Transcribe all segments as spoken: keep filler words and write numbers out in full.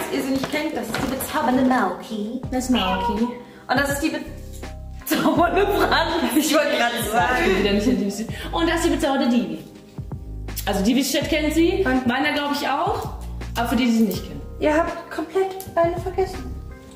ihr sie nicht kennt, das ist die bezaubernde Mauki. Das ist Mauki. Und das ist die bezaubernde Franzi. Ich wollte gerade sagen. Wieder nicht in Divis. Und das ist die bezaubernde Divi. Also Divis-Chat kennt sie, meiner glaube ich auch, aber für die, die sie nicht kennen. Ihr habt komplett eine vergessen.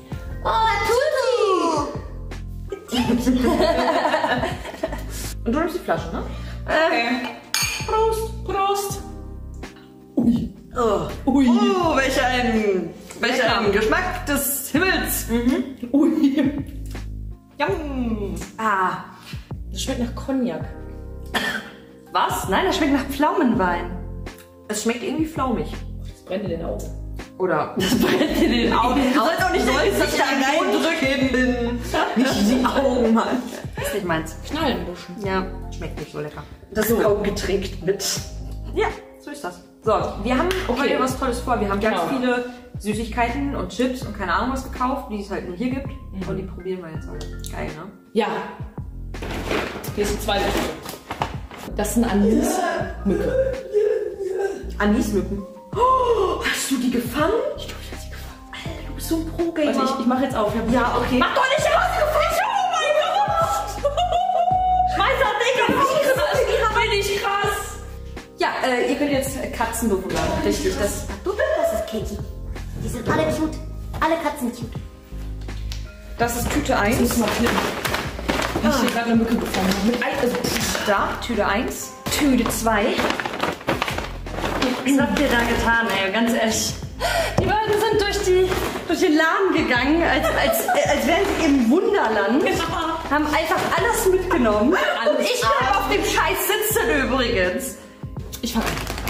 Oh, Tutu! Und du nimmst die Flasche, ne? Okay. Prost. Prost! Ui. Oh, Ui. oh welch ein, welch ein Geschmack des Himmels. Mhm. Ui. Yum. Ah. Das schmeckt nach Cognac. Was? Nein, das schmeckt nach Pflaumenwein. Es schmeckt irgendwie flaumig. Das brennt in den Augen. Oder? Das brennt in den Augen. Du sollst auch nicht sollst das dich da reindrücken. Nicht in die Augen, Mann. Das ist nicht meins. Knallenbuschen. Ja. Schmeckt nicht so lecker. Das ist auch getränkt mit. Ja, so ist das. So, wir haben Okay. heute was Tolles vor. Wir haben ganz Genau. viele Süßigkeiten und Chips und keine Ahnung was gekauft, die es halt nur hier gibt. Mhm. Und die probieren wir jetzt alle. Geil, ne? Ja. Hier ist die zweite Stück. Das sind Anismücke. Anismücken. Oh, hast du die gefangen? Ich glaube, ich habe sie gefangen. Alter, du bist so ein Pro-Gamer. Warte, ich, ich mache jetzt auf. Ich Ja, okay. Mach doch nicht rausgefischt! Oh mein Gott! Schmeiß das Ding auf! bin ich krass. Ja, äh, ihr könnt jetzt Katzen befragen. Richtig, das. Du bist das ist Katie. Die sind alle cute. Alle Katzen cute. Das ist Tüte Ich eins. muss mal flippen. Ich habe hier gerade eine Mücke gefangen. Mit Ei, also, Da, Tüte eins. Tüte zwei. Was habt ihr da getan, ey? Ganz ehrlich. Die beiden sind durch, die, durch den Laden gegangen, als, als, als wären sie im Wunderland. Haben einfach alles mitgenommen. Und ich bleib auf dem Scheiß sitzen übrigens. ich fange an.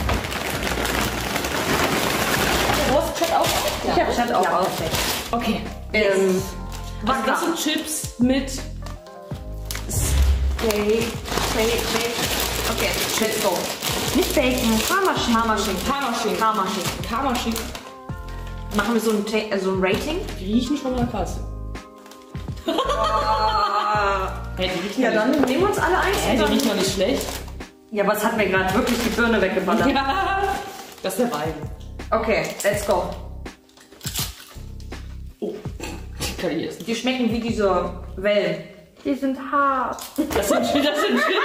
Du hast Chat auch? Ich hab Chat auch Ja, auf. perfekt. Okay. Ähm, Also das sind Chips mit Steak, Steak, Steak. Okay, let's go. nicht Bacon, Haarmaschinen. Haarmaschinen. Parmaschinken. Haarmaschinen. Parmaschinken. Machen wir so ein, Ta- äh, so ein Rating? Die riechen schon mal krass. Hey, die riechen Ja, noch dann nicht. nehmen wir uns alle eins. Hä, und die dann- riechen noch nicht schlecht. Ja, aber es hat mir gerade wirklich die Birne weggeballert. Ja. Das ist der Wein. Okay, let's go. Oh, die kann ich essen. Die schmecken wie diese Wellen. Die sind hart. Das sind, das sind Chips.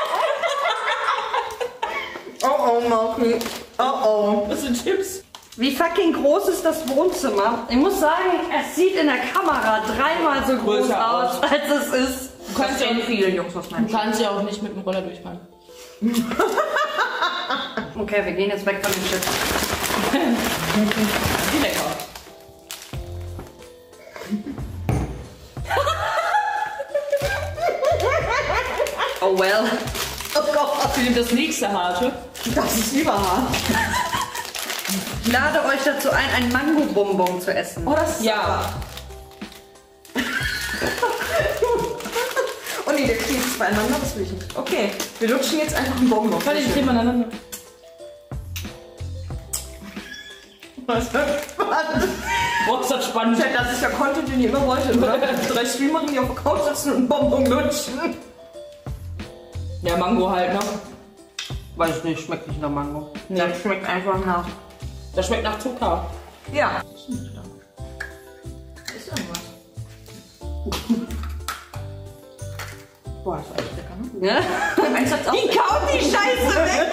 Oh oh, Mauki. Oh oh. Das sind Chips. Wie fucking groß ist das Wohnzimmer? Ich muss sagen, es sieht in der Kamera dreimal so groß Größer aus, aus. als es ist. Du kannst, ja, sehen viele Jungs aus meinem du kannst ja auch nicht mit dem Roller durchfahren. Okay, wir gehen jetzt weg von den Chips. Wie lecker. Oh well. Oh Gott, für das nächste harte. Das ist überhart. Ich lade euch dazu ein, ein Mango-Bonbon zu essen. Oh, das ist Ja. Oh nee, der klebt beieinander, das will ich nicht. Okay, wir lutschen jetzt einfach einen Bonbon. Warte, ich nehme aneinander. Was für spannend. Boah, ist das spannend. Chat, das ist ja Content, den ihr immer wolltet, oder? Drei Streamerinnen, die auf der Couch sitzen und einen Bonbon lutschen. Ja, Mango halt, ne? Weiß ich nicht, schmeckt nicht nach Mango. Nee. Das schmeckt einfach nach... Das schmeckt nach Zucker. Ja. Ist irgendwas. Boah, das ist echt lecker, ne? Ja? Eins hat's auch Die kaut die Scheiße weg.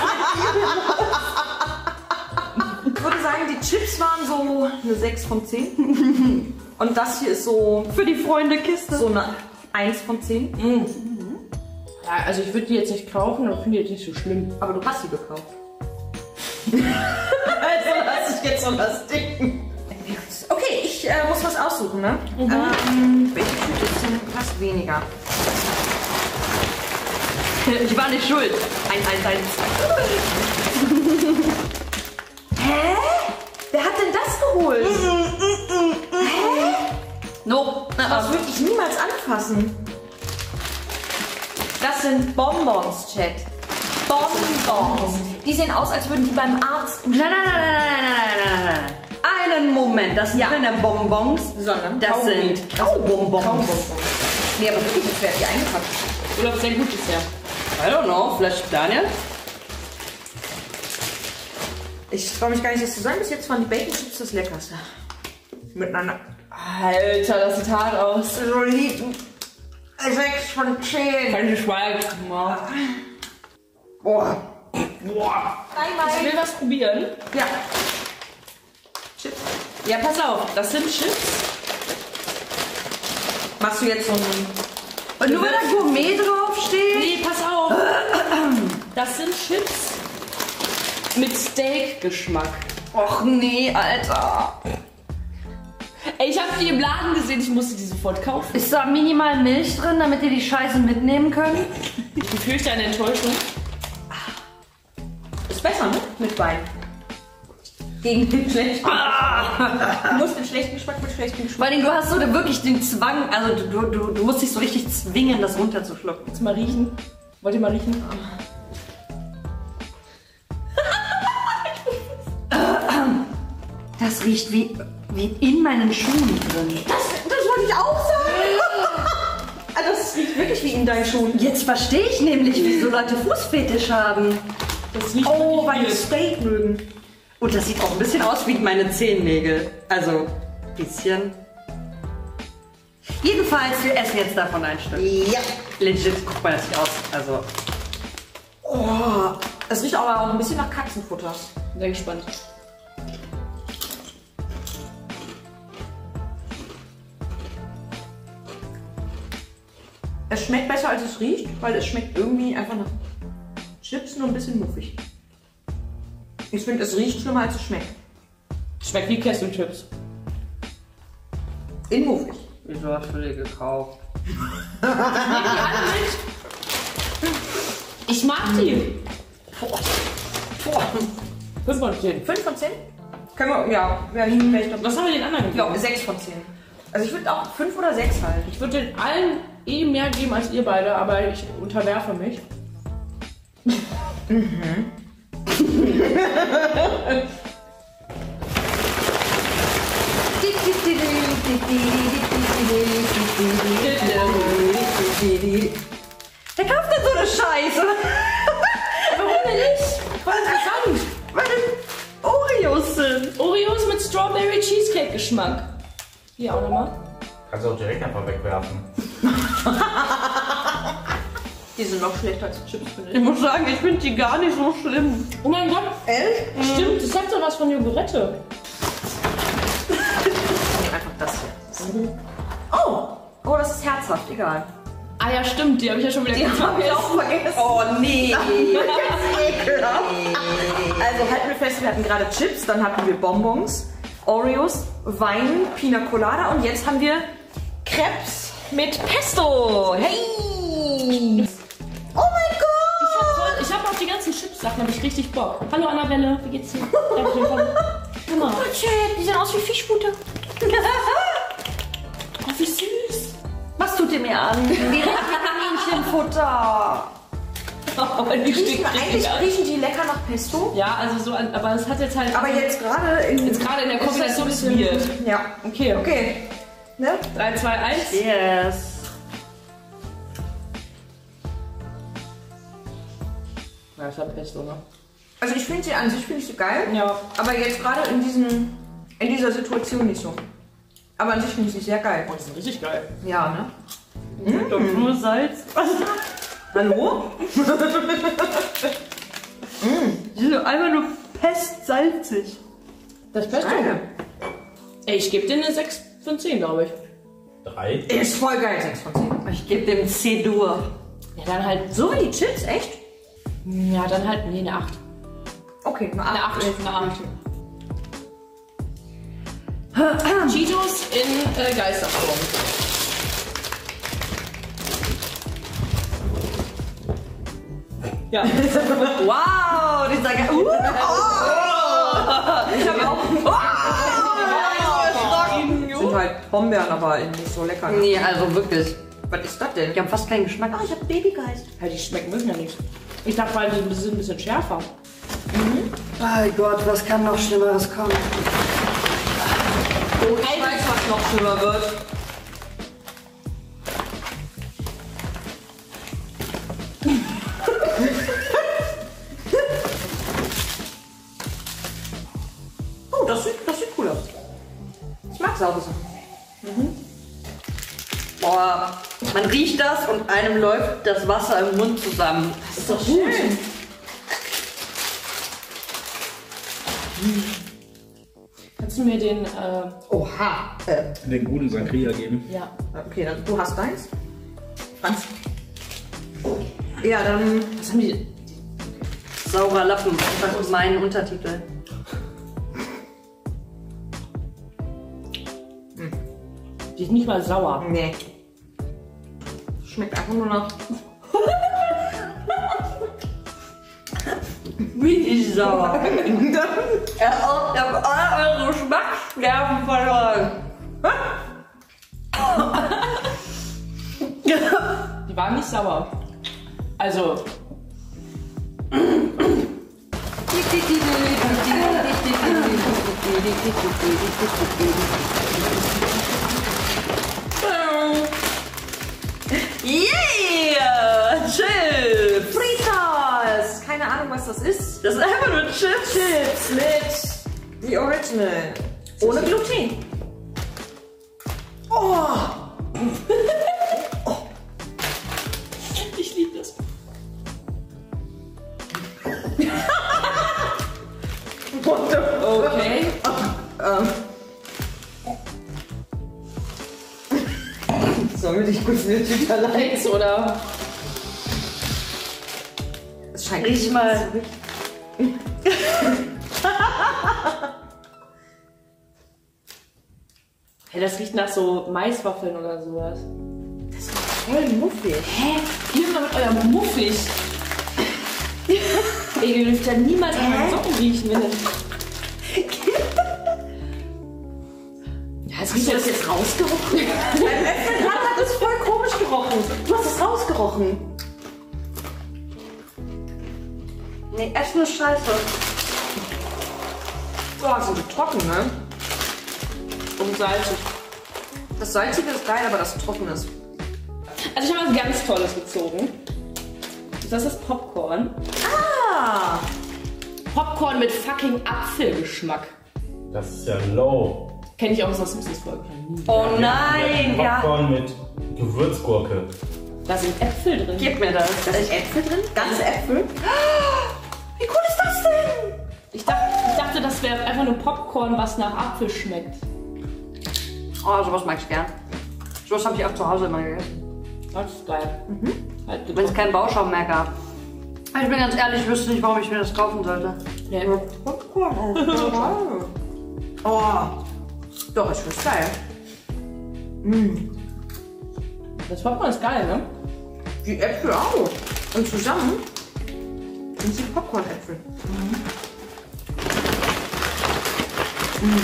Ich würde sagen, die Chips waren so eine sechs von zehn. Und das hier ist so, Für die Freunde-Kiste. so eine eins von zehn. Ja, also ich würde die jetzt nicht kaufen, aber finde die jetzt nicht so schlimm. Aber du hast sie gekauft. Also lass ich jetzt so das Ding. Okay, ich äh, muss was aussuchen, ne? Ähm, welche Tüte ist denn fast weniger? Ich war nicht schuld. Ein, ein, ein. Hä? Wer hat denn das geholt? Hä? Nope. Das würde ich niemals anfassen. Das sind Bonbons, Chat. Bonbons. Die sehen aus, als würden die beim Arzt... Nein, nein, nein, nein, nein, nein, nein, nein. Einen Moment, das sind Ja. keine Bonbons, Sondern das Kaugummi. sind Kaubonbons. Nee, aber wirklich, das wäre die eingepackt. Oder sehr gut ist ja. I don't know, vielleicht Daniel? Ich traue mich gar nicht, das zu sagen. Bis jetzt waren die Bacon Chips das leckerste. Miteinander. Alter, das sieht hart aus. Soliden. sechs von zehn. Keine Schweig. Boah. Boah. Nein, Ich will was probieren. Ja. Chips. Ja, pass auf. Das sind Chips. Machst du jetzt so ein... Und nur weil da Gourmet draufsteht? Nee, pass auf. Das sind Chips mit Steak-Geschmack. Och nee, Alter. Ey, ich habe die im Laden gesehen, ich musste die sofort kaufen. Ist da minimal Milch drin, damit ihr die Scheiße mitnehmen könnt? Ich befürchte eine Enttäuschung. Ist besser, ne? Mit Wein. Gegen den schlechten ah. Du musst den schlechten Geschmack mit schlechtem Geschmack. Vor allem, du hast so wirklich den Zwang, also du, du, du musst dich so richtig zwingen, das runterzuschlucken. Jetzt mal riechen. Wollt ihr mal riechen? Das riecht wie, wie in meinen Schuhen drin. Das, das wollte ich auch sagen. Also das riecht wirklich wie in deinen Schuhen. Jetzt verstehe ich nämlich, wieso Leute Fußfetisch haben. Das riecht Oh, weil die die Steak mögen. Und das sieht auch ein bisschen aus wie meine Zehennägel. Also, ein bisschen. Jedenfalls, wir essen jetzt davon ein Stück. Ja. Legit, guck mal das hier aus. Also. Oh, es riecht aber auch ein bisschen nach Katzenfutter. Sehr gespannt. Es schmeckt besser, als es riecht, weil es schmeckt irgendwie einfach nach Chips, nur ein bisschen muffig. Ich finde, es riecht schlimmer, als es schmeckt. Schmeckt wie Kesselchips. In muffig. Wieso hast du die gekauft? Ich mag die. Boah. Boah. fünf von zehn. fünf von zehn? Können wir, ja, wir liegen vielleicht noch. Was haben wir den anderen gegeben? Ja, sechs von zehn. Also ich würde auch fünf oder sechs halten. Ich würde den allen eh mehr geben als ihr beide, aber ich unterwerfe mich. Mhm. Wer kauft denn so eine Scheiße? Warum denn nicht? Voll interessant. Weil das Oreos sind. Oreos mit Strawberry Cheesecake Geschmack. Hier auch nochmal. Kannst du auch direkt einfach wegwerfen. Die sind noch schlechter als Chips, finde Ich muss sagen, ich finde die gar nicht so schlimm. Oh mein Gott. Elf? Stimmt, das hat doch was von Jogurette. Nee, einfach das hier. Oh! Oh, das ist herzhaft, egal. Ah ja, stimmt, die habe ich ja schon wieder Die habe ich auch vergessen. Oh nee. Ekelhaft. Also halten wir fest, wir hatten gerade Chips, dann hatten wir Bonbons, Oreos, Wein, Pina Colada und jetzt haben wir Crepes mit Pesto. Hey! Oh mein Gott! Ich habe voll- ich hab auf die ganzen Chips-Sachen, habe ich richtig Bock. Hallo Annabelle, wie geht's dir? Dankeschön, komm. Guck mal. Oh, shit, die sehen aus wie Fischfutter. Oh, wie süß. Was tut ihr mir an? Wie Kaninchenfutter. Aber die Riechen, stinkt eigentlich richtig an. riechen die lecker nach Pesto. Ja, also so, an, aber es hat jetzt halt. Aber also, jetzt gerade in, Jetzt gerade in der ist Kombination das ist ein weird. bisschen- Ja. Okay, okay. Okay. Ne? drei, zwei, eins. Yes. Ja, ich hab Pesto, ne? Also ich finde sie an sich finde ich sie geil. Ja. Aber jetzt gerade in diesen in dieser Situation nicht so. Aber an sich finde ich sie sehr geil. Oh, die sind richtig geil. Ja, ne? Doch nur Salz. Hallo? Die sind einfach nur pestsalzig. Das Pesto. Geil. Ey, ich gebe dir eine sechs von zehn, glaube ich. Drei. Ist voll geil, sechs von zehn. Ich gebe dem C-Dur. Ja, dann halt. So wie die Chips, echt? Ja, dann halt. Nee, eine acht. Okay, eine Eine acht. acht. Eine acht. Cheetos in äh, Geisterform. Ja. Wow, dieser Ge uh, Ich habe auch. Sind halt Brombeeren, aber nicht so lecker. Ne? Nee, also wirklich. Was ist das denn? Die haben fast keinen Geschmack. Ah, ich habe Babygeist. Ja, die schmecken wirklich ja nicht. Ich dachte, weil die sind ein bisschen schärfer. Mein Gott, was kann noch Schlimmeres kommen? Oh, ich weiß, was noch schlimmer wird. das sieht cool aus. Ich mag saure Sachen. Mhm. Boah, man riecht das und einem läuft das Wasser im Mund zusammen. Das ist doch schön. Hm. Kannst du mir den... Äh, Oha. Äh, Den guten Sangria geben. ja. okay, dann du hast deins. Franz. Ja, dann... Was haben die... Saurer Lappen, einfach mein Untertitel. Die ist nicht mal sauer. Nee. Schmeckt einfach nur noch... Wie sauer. Er hat alle eure Geschmacksnerven verloren. Die waren nicht sauer. Also... Yeah! Chips! Fritas! Keine Ahnung, was das ist. Das ist einfach nur Chips. Chips mit The Original. Ohne Gluten. Oh! Ich liebe das. What the fuck? Okay. Ähm. Sollen wir dich kurz eine Tüte allein? Nix, oder? Es scheint Riech mal. Hey, das riecht nach so Maiswaffeln oder sowas. voll muffig. Hä? Ihr mal mit eurem Muffig. Ey, ihr dürft ja niemals an meinen Socken riechen, wenn ja, es riecht Hast du das jetzt rausgerochen? Beim Öffnen gerade hat es voll komisch gerochen. Du hast es rausgerochen. Nee, Essen ist scheiße. Boah, so trocken, ne? und salzig. Das Salzige ist geil, aber das Trocken ist. Also ich habe was ganz Tolles gezogen. Das ist Popcorn. Ah! Popcorn mit fucking Apfelgeschmack. Das ist ja low. Kenne ich auch aus der Simpsons-Folge. Oh Ja, nein, ja. Popcorn mit Gewürzgurke. Da sind Äpfel drin. Gib mir das. Da sind Äpfel drin? Ganze Äpfel? Wie cool ist das denn? Ich dachte, ich dachte das wäre einfach nur Popcorn, was nach Apfel schmeckt. Oh, sowas mag ich gern. Sowas habe ich auch zu Hause immer gegessen. Das ist geil. Mhm. Halt Wenn es keinen Bauschaum mehr gab. Aber ich bin ganz ehrlich, ich wüsste nicht, warum ich mir das kaufen sollte. ja. Oh, doch, ich find's geil. Das Popcorn ist geil, ne? Die Äpfel auch. Und zusammen sind sie Popcorn-Äpfel. Mhm. Mm.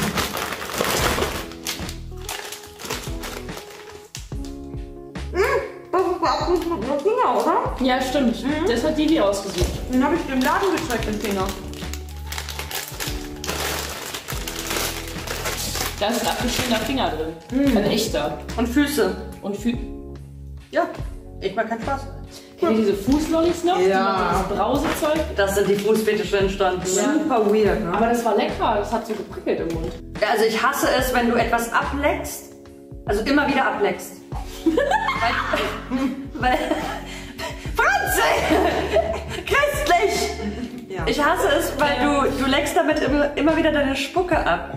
Das ist der Abschluss mit dem Finger, oder? Ja, stimmt. Mhm. Das hat Divi ausgesucht. Den habe ich dem Laden gezeigt, den Finger. Da ist ein abgeschnittener Finger drin. Mhm. Ein echter. Und Füße. Und Fü Ja, ich mag keinen Spaß. Kennt ihr diese Fußlollis noch? Ja. Die machen das Brausezeug. Das sind die Fußfetische entstanden. Ja. Super weird, ne? Aber das war lecker. Das hat so geprickelt im Mund. Also ich hasse es, wenn du etwas ableckst, also immer wieder ableckst. weil, weil, Franzi! Christlich! Ja. Ich hasse es, weil du, du leckst damit immer, immer wieder deine Spucke ab.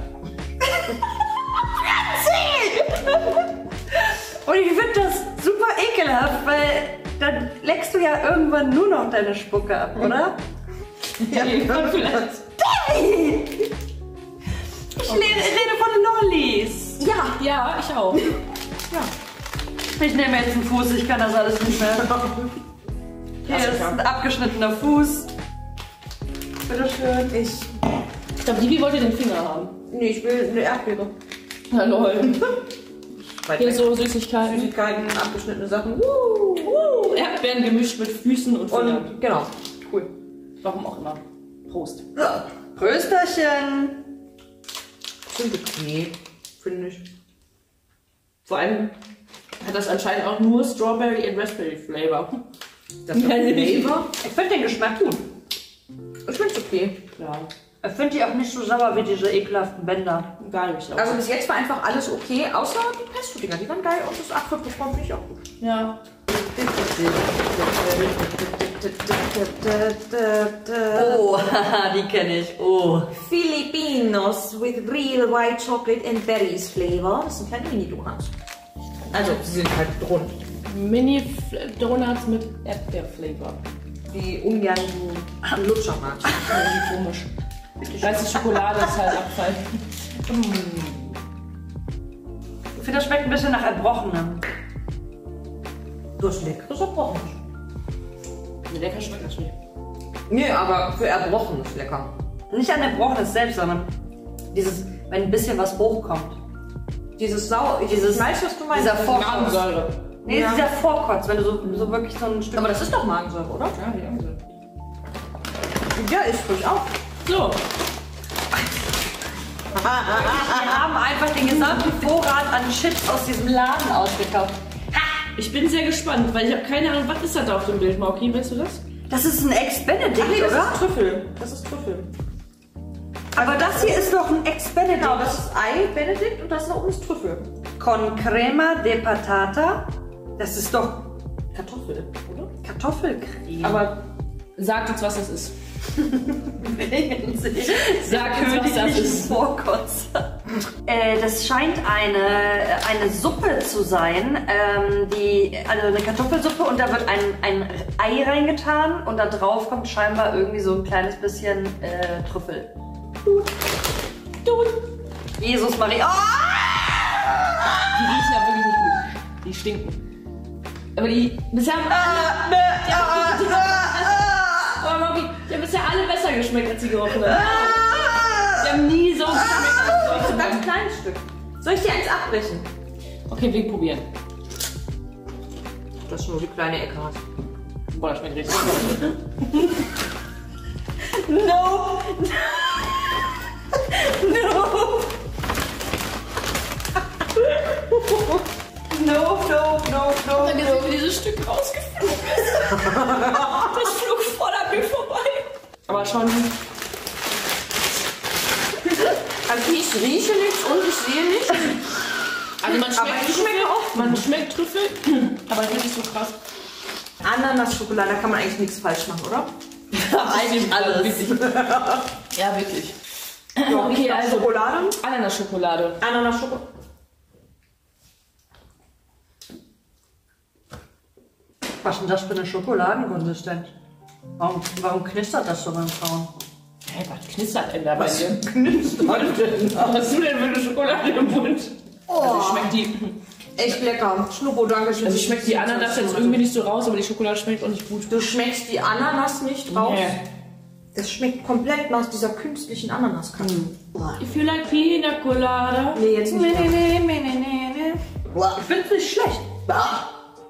Franzi! Und ich finde das super ekelhaft, weil dann leckst du ja irgendwann nur noch deine Spucke ab, oder? Ja, vielleicht. Debbie! Ich rede, rede von Lollis. ja. Ja, ich auch. Ja. Ich nehme jetzt einen Fuß, ich kann das alles nicht mehr. Hier Das ist ist ja. ein abgeschnittener Fuß. Bitteschön. Ich. Ich glaube, Divi wollte den Finger haben. Nee, ich will eine Erdbeere. Na lol. Weit Hier weg. so Süßigkeiten. Süßigkeiten, abgeschnittene Sachen. Woo. Uh, Erdbeeren gemischt mit Füßen und Fingern. Und genau. Cool. Warum auch immer. Prost. Prösterchen. Sind okay, finde ich. Vor allem hat das anscheinend auch nur Strawberry und Raspberry Flavor. Das ist Flavor. Ich finde den Geschmack gut. Ich finde es okay. Ja. Ich finde die auch nicht so sauer wie diese ekelhaften Bänder. Gar nicht. Aber. Also bis jetzt war einfach alles okay, außer die Pesto-Dinger. Die waren geil und das Apfelpopcorn finde ich auch gut. Ja. Oh, die kenne ich. Oh. Filipinos with real white chocolate and berries flavor. Das sind kleine Mini-Donuts. Also, sie sind halt rund. Mini-Donuts mit Erdbeerflavor. Die ungern du Lutscher magst. Irgendwie komisch. Weiße Schokolade ist halt Abfall. Ich finde, das schmeckt ein bisschen nach Erbrochenem. Das ist leckeres Erbrochenes. Lecker schmeckt das nicht. Nee, aber für Erbrochenes lecker. Nicht an Erbrochenes selbst, sondern dieses, wenn ein bisschen was hochkommt. Dieses Sau, dieses, weißt du, was du meinst? Dieser Vorkotz. Magensäure. Nee, Ja. dieser Vorkotz, wenn du so, so wirklich so ein Stück... Aber das ist doch Magensäure, oder? Ja, die Magensäure. Ja, ist frisch auch. So. Wir haben einfach den gesamten Vorrat an Chips aus diesem Laden ausgekauft. Ich bin sehr gespannt, weil ich habe keine Ahnung, was ist das da auf dem Bild, Mauki? Weißt du das? Das ist ein Ex-Benedict, Ach nee, das oder? ist Trüffel. Das ist Trüffel. Aber das hier ist doch ein Ex-Benedict. Genau, das ist Ei Benedict und das da oben ist Trüffel. Con crema de patata. Das ist doch Kartoffel, oder? Kartoffelcreme. Aber Sagt uns, was das ist. Wegen sich. Sag uns, was das ist. Vorkotzer. Äh, das scheint eine, eine Suppe zu sein, ähm, die, also eine Kartoffelsuppe, und da wird ein, ein Ei reingetan und da drauf kommt scheinbar irgendwie so ein kleines bisschen äh, Trüffel. Tut. Tut. Jesus Maria. Oh! Die riechen ja wirklich nicht gut. Die stinken. Aber die bisher haben alle, die haben, die haben, aber Mauki, die haben bisher alle besser geschmeckt als die gerochenen. Die haben nie so geschmeckt als die ein ganz kleines Stück. Soll ich dir eins abbrechen? Okay, wir probieren. Das ist nur die kleine Ecke hast. Boah, das schmeckt richtig gut. No! No! No, no, no, no, Dann gesehen, wie dieses Stück rausgeflogen ist. Das flog voll an mir vorbei. Aber schon. Also ich rieche nichts und ich sehe nichts. Also man Aber schmeckt ich Trüffel, schmecke auch. man schmeckt Trüffel, aber nicht so krass. Ananas-Schokolade, da kann man eigentlich nichts falsch machen, oder? Eigentlich alles. Ja, wirklich. Ja, Okay, also Schokolade. Ananas-Schokolade. Ananas-Schokolade. Was ist denn das für eine Schokoladenkonsistenz? Warum, warum knistert das so beim Kauen? Hey, was knistert denn da bei dir? Knistert. Was hast du denn für eine Schokolade im Mund? Also schmeckt die, Echt lecker. Schnuppo, danke schön. also schmeckt die Ananas jetzt irgendwie nicht so raus, aber die Schokolade schmeckt auch nicht gut. Du schmeckst die Ananas nicht raus. Nee. Das schmeckt komplett nach dieser künstlichen Ananaskacke. If you like Pina Colada. Nee, jetzt nicht. Nee, nee, nee, nee, nee, nee. Ich find's nicht schlecht. Bah.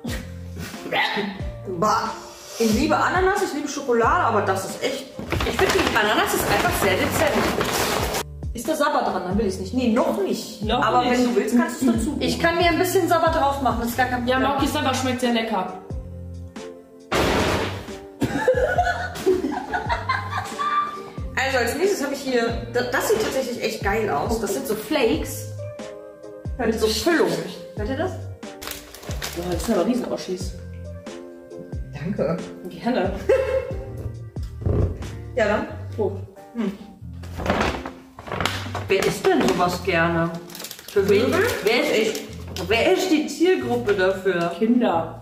Bah. Ich liebe Ananas, ich liebe Schokolade, aber das ist echt... Ich finde, die Ananas ist einfach sehr dezent. Ist da Sabber dran? Dann will ich es nicht. Nee, noch nicht. Noch aber nicht. wenn du willst, kannst du es dazu. Ich kann mir ein bisschen Sabber drauf machen, das ist gar kein Ja, Problem. Mauki Sabber schmeckt sehr lecker. Also als nächstes habe ich hier... Das, das sieht tatsächlich echt geil aus. Das sind so Flakes. Mit so Füllung. Hört ihr das? Boah, das sind aber Riesen-Oschis. Danke. Gerne. Ja, dann. Prost. Wer isst denn sowas gerne? Für wen? Vögel? Wer ist, ich, wer ist die Zielgruppe dafür? Kinder.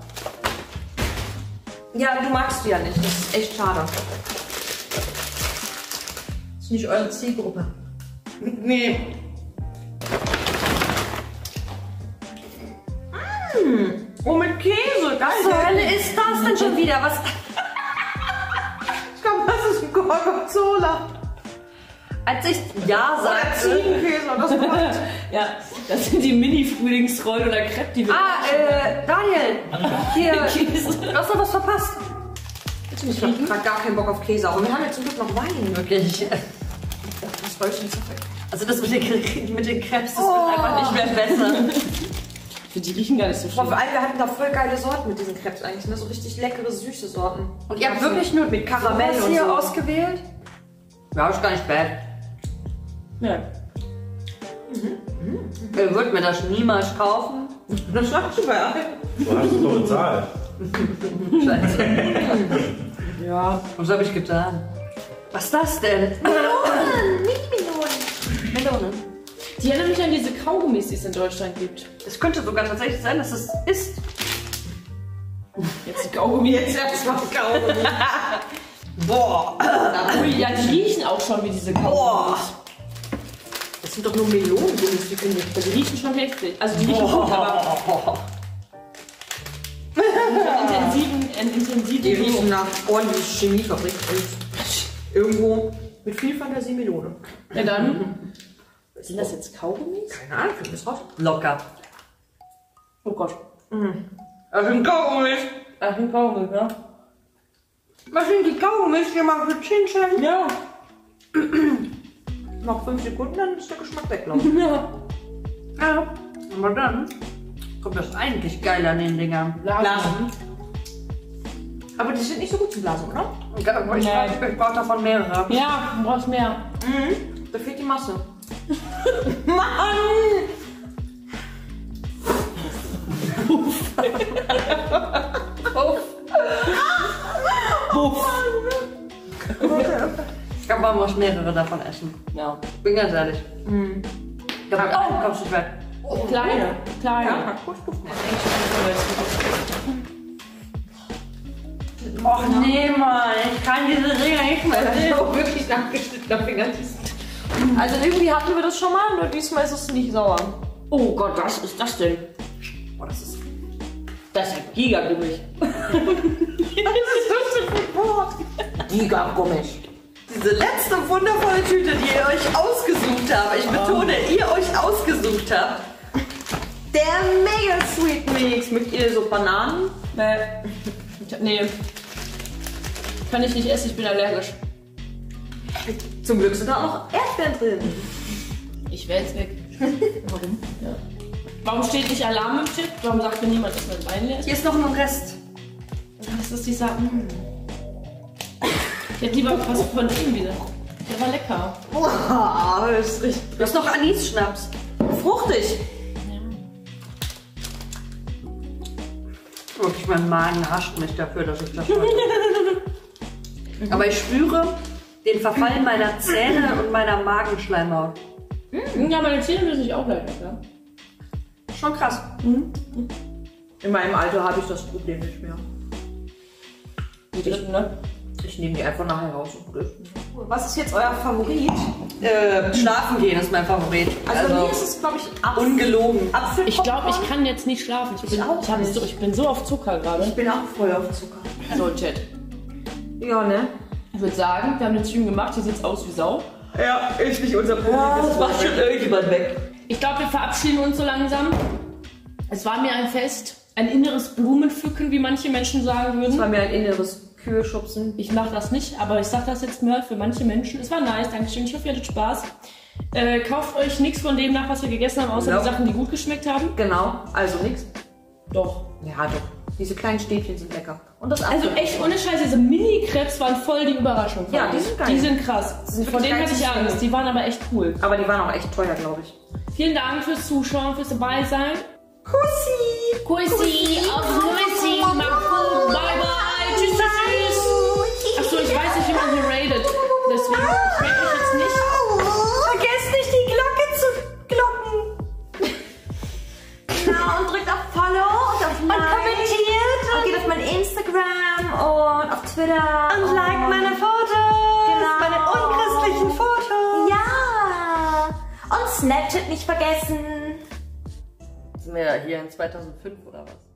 Ja, du magst die ja nicht. Das ist echt schade. Das ist nicht eure Zielgruppe. Nee. Oh, mit Käse. Geil. Was zur Hölle ist das denn schon wieder? Was? Ich glaube, das ist ein Gorgonzola. Als ich Ja Oder sagte. Ziegenkäse. Und das kommt. Ja, das sind die Mini-Frühlingsrollen oder Crepe, die wir... Ah, äh, Daniel. Hier. Käse. Du hast noch was verpasst. Ich habe gerade gar keinen Bock auf Käse. Aber wir haben jetzt zum Glück noch Wein. Wirklich. Das wollte ich nicht so viel. Also das mit den, mit den Crepes, das wird einfach nicht mehr besser. Die riechen gar nicht so Vor schlimm. allem, wir hatten da voll geile Sorten mit diesen Crepes eigentlich. Ne? So richtig leckere, süße Sorten. Und ihr habt wirklich nur mit Karamell sowas und hier so. ausgewählt? Ja, ist gar nicht bad. Ja. Ihr würdet mir das niemals kaufen. Das schmeckt super. Du hast es doch bezahlt. Scheiße. Ja. Was habe ich getan? Was ist das denn? Melonen, Mini-Melonen. Melone. Die erinnern mich an diese Kaugummis, die es in Deutschland gibt. Es könnte sogar tatsächlich sein, dass es ist. Jetzt Kaugummi. Jetzt erstmal Kaugummi. Boah. Ui, ja, die riechen auch schon wie diese Kaugummis. Das sind doch nur Melonengummis, die finde ich. Die riechen schon heftig. Also die riechen gut, aber Boah. intensiven, einen intensiven Die Geruch. riechen nach ordentlich Chemiefabrik und irgendwo mit viel Fantasie Melone. Ja dann. Sind das jetzt Kaugummis? Keine Ahnung, finde das raus. Locker. Oh Gott. Das sind Kaugummis. Ach, ein Kaugummi, ja? Was sind die Kaugummis, die man für Chinchen? Ja. Noch fünf Sekunden, dann ist der Geschmack weg, glaube ich. Ja. Ja. Aber dann kommt das eigentlich geil an den Dingern. Blasen. Aber die sind nicht so gut zum Blasen, oder? Ich, ich, Nee. ich brauche davon mehrere. Ja, du brauchst mehr. Mhm. Da fehlt die Masse. Mann! Ich glaube, man muss mehrere davon essen. Ja. Bin ganz ehrlich. Mhm. Ich glaube, mit einem kommst du nicht weg. Kleine, kleine. Ja, gut, gut. Och nee, Mann, ich kann diese Dinger nicht mehr. Das ist auch wirklich nachgeschnittener Finger. Also irgendwie hatten wir das schon mal, nur diesmal ist es nicht sauer. Oh Gott, was ist das denn? Oh, das ist... Das ist ja gigagummig. Gigagummig. Diese letzte wundervolle Tüte, die ihr euch ausgesucht habt. Ich betone, ihr euch ausgesucht habt. Der Mega Sweet Mix mit ihr so Bananen. Nee. Ich, nee. Kann ich nicht essen, ich bin allergisch. Zum Glück sind da auch noch Erdbeeren drin. Ich wäre jetzt weg. Warum? Ja. Warum steht nicht Alarm im Chip? Warum sagt mir niemand, dass mein Wein leer ist? Hier ist noch ein Rest. Das ist dieser. Mm. Ich hätte lieber was von ihm wieder. Der war lecker. Boah, das ist richtig Du hast noch Anis-Schnaps. fruchtig. Wirklich, mein Magen hascht mich dafür, dass ich das heute. Aber ich spüre den Verfall meiner Zähne und meiner Magenschleimhaut. Ja, meine Zähne müssen sich auch gleich lecker. Schon krass. In meinem Alter habe ich das Problem nicht mehr. Ich, ne? Ich nehme die einfach nachher raus und gut ist. Was ist jetzt euer Favorit? Äh, schlafen gehen ist mein Favorit. Also, bei mir ist es, glaube ich, Apfel. ungelogen. Apfel. Ich glaube, ich kann jetzt nicht schlafen. Ich bin, Ich auch ich hab nicht. so, ich bin so auf Zucker gerade. Ich bin auch voll auf Zucker. So, Chat. Ja, ne? Ich würde sagen, wir haben den Stream gemacht, hier sieht's aus wie Sau. Ja, ist nicht unser Problem. Das macht schon irgendjemand weg. Ich glaube, wir verabschieden uns so langsam. Es war mir ein Fest, ein inneres Blumenpflücken, wie manche Menschen sagen Das würden. war mir ein inneres Kühlschubsen. Ich mache das nicht, aber ich sage das jetzt mal für manche Menschen. Es war nice, Dankeschön. Ich hoffe, ihr hattet Spaß. Äh, kauft euch nichts von dem nach, was wir gegessen haben, außer Ja. die Sachen, die gut geschmeckt haben. Genau, also nix. Doch. Ja, doch. Diese kleinen Stäbchen sind lecker. Und das Also Apfel. echt ohne Scheiß, diese Mini-Krebs waren voll die Überraschung. Ja, fand die ich. sind geil. Die sind krass. sind Vor denen wirklich hatte ich geil zu Angst. Die waren aber echt cool. Aber die waren auch echt teuer, glaube ich. Vielen Dank fürs Zuschauen, fürs dabei sein. Kussi! Kussi, auf Kussi, Marco, bye bye, tschüss, tschüss, tschüss. Achso, ich weiß nicht, wie man hier rated. Deswegen, ich rate mich jetzt nicht. Vergesst nicht, die Glocke zu glocken. Genau, und drückt auf Follow und auf Like. Und kommentiert. Und geht auf mein Instagram und auf Twitter. Und liked meine Fotos. Genau. Meine unchristlichen Fotos. Ja. Und Snapchat nicht vergessen. Sind wir ja hier in zweitausendfünf oder was?